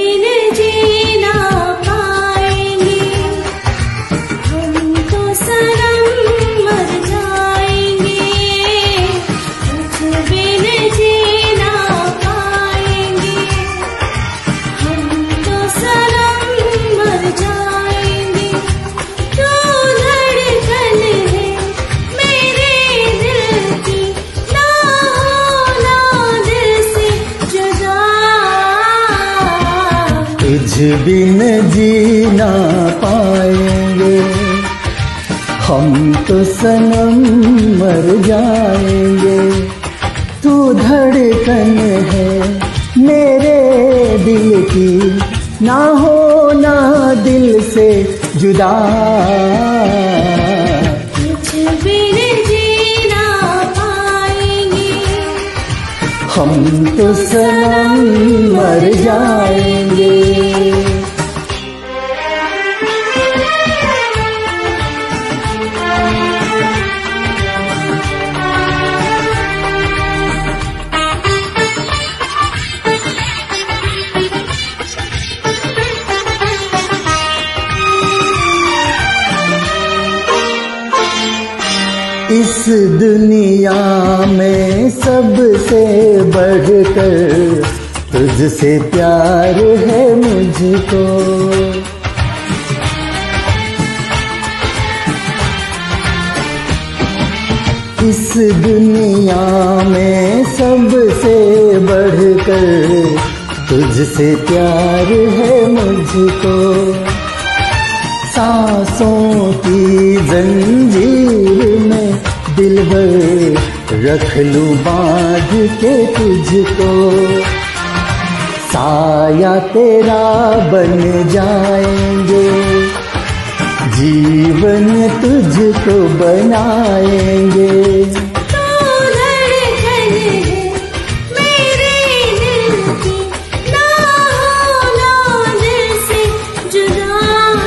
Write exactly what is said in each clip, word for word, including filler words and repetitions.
बिन जीना पाएंगे, हम तो सनम मर जाएंगे। तुझ बिन जीना पाएंगे, हम तो सनम मर जाएंगे। तू धड़कन है मेरे दिल की, ना होना दिल से जुदा। तुझ बिन जीना पाएंगे, हम तो सनम मर जाएंगे। तू धड़कन है मेरे दिल की, ना होना दिल से जुदा। तुझ बिन जीना पाएंगे, हम तो सनम मर जाएंगे। इस दुनिया में सबसे बढ़कर तुझसे प्यार है मुझको। इस दुनिया में सबसे बढ़कर तुझसे प्यार है मुझको। सांसों की जंजीर में दिलबर रख लूं बांध के तुझको। साया तेरा बन जाएंगे, जीवन तुझको बनाएंगे। तू धड़कन है मेरे दिल की, ना होना दिल से जुदा।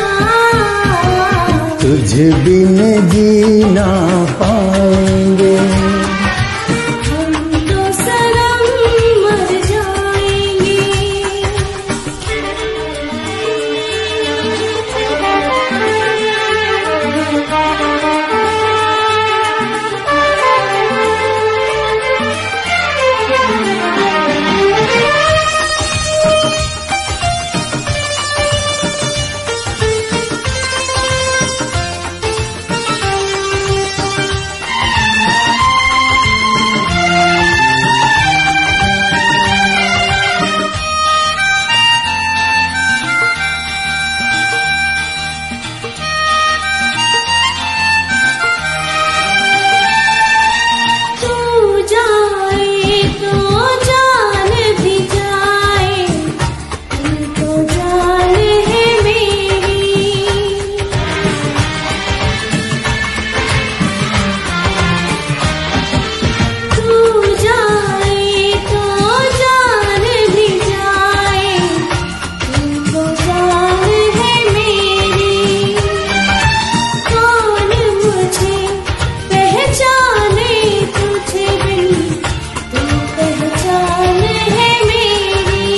तुझ बिन जीना पाएंगे, हम तो सनम मर जाएंगे। तू जाए तो जान भी जाए, तू तो जान है मेरी। तू जाए तो जान भी जाए, तू तो जान है मेरी। कौन मुझे पहचाने तुझे बिन, तू पहचान है मेरी।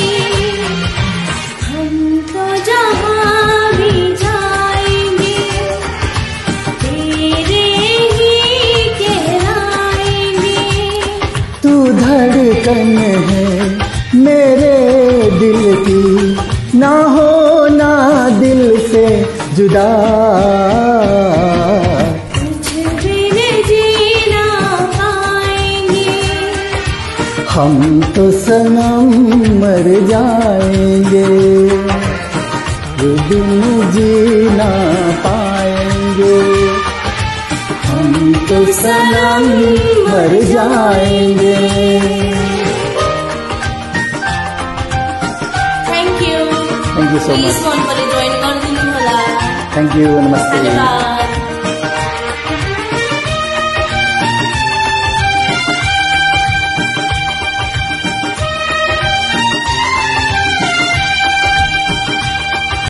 हम तो जहाँ भी जाएंगे तेरे ही कहलाएंगे। तू धड़कन है मेरे दिल की, ना होना दिल से जुदा। तुझ बिन जीना पाएंगे, हम तो सनम मर जाएंगे। तुझ बिन जीना पाएंगे, हम तो सनम मर जाएंगे। Thank you. Thank you so please much. Phone पर ज्वाइन कर दिनु होला। थैंक यू, नमस्ते। धन्यवाद।